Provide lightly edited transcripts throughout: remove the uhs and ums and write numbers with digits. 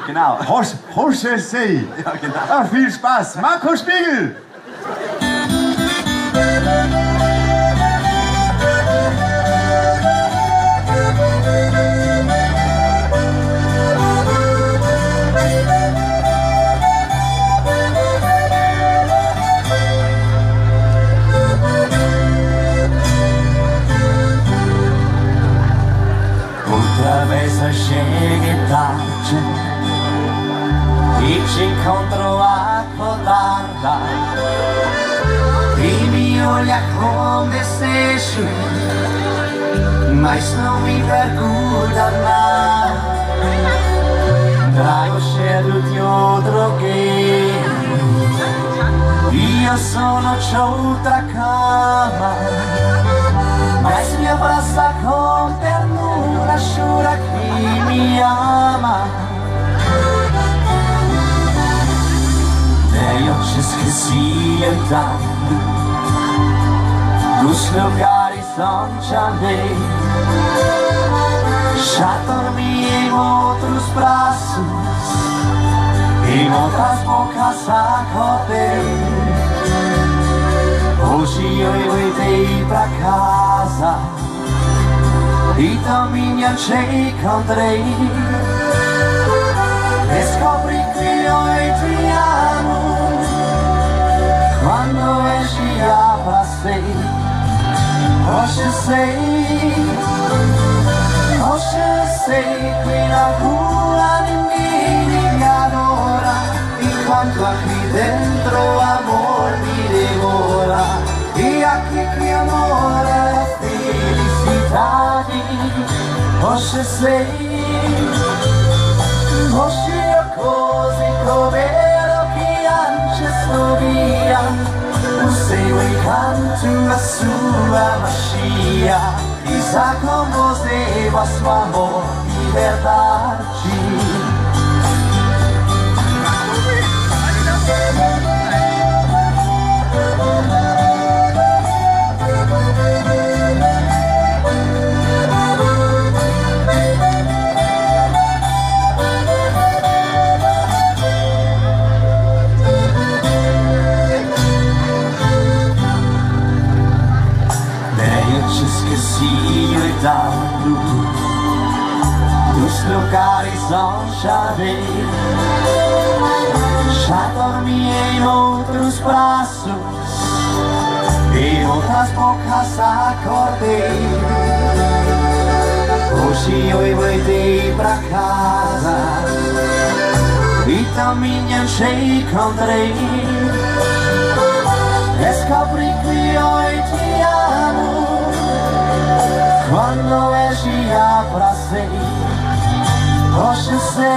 Genau. José Sei. Ja, genau. Ach, viel Spaß. Marco Spiegel. Outra vez eu cheguei tarde e te encontro acordada e me olha com desejo, mas não me pergunta nada. Trago o cheiro de outro alguém e eu sono de outra cama, mas me abraça com ternura, jura que me ama. Nem eu te esqueci então dos lugares onde andei, já dormi em outros braços, em outras bocas acordei. Hoje eu voltei pra casa e também te encontrei. Descobri que eu te amo quando eu te abracei. Hoje sei que na rua ninguém me adora, enquanto aqui dentro o amor me devora. E aqui que amor é felicidade. Hoje sei, hoje eu consigo ver o que antes não via, o seu encanto, a sua magia. Está com você, vosso amor de verdade. Esqueci o dado dos lugares onde andei, já dormi em outros braços, em outras bocas acordei. Hoje eu voltei pra casa e também te encontrei. Descobri que eu te amo quando eu te abracei. Hoje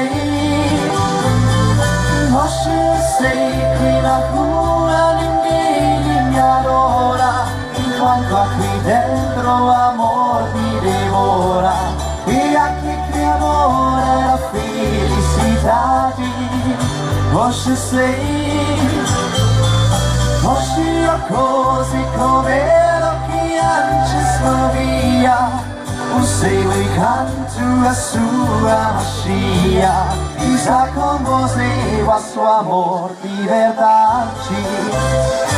sei que na rua ninguém me adora, enquanto aqui dentro o amor me devora. E aqui que amor era felicidade. Hoje sei, hoje eu consigo ver o que antes não via, o seu encanto, a sua magia. Está com você, o seu amor de verdade.